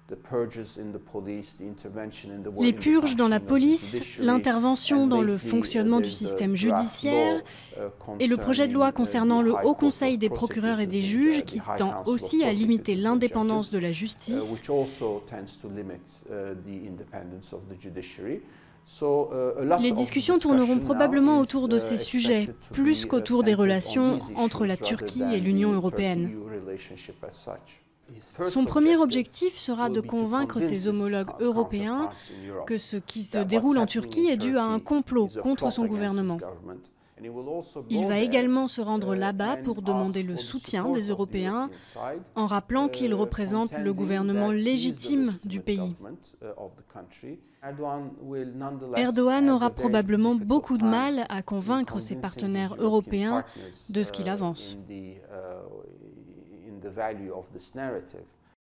Les purges dans la police, l'intervention dans le fonctionnement du système judiciaire et le projet de loi concernant le Haut Conseil des procureurs et des juges qui tend aussi à limiter l'indépendance de la justice. Les discussions tourneront probablement autour de ces sujets, plus qu'autour des relations entre la Turquie et l'Union européenne. Son premier objectif sera de convaincre ses homologues européens que ce qui se déroule en Turquie est dû à un complot contre son gouvernement. Il va également se rendre là-bas pour demander le soutien des Européens en rappelant qu'il représente le gouvernement légitime du pays. Erdogan aura probablement beaucoup de mal à convaincre ses partenaires européens de ce qu'il avance.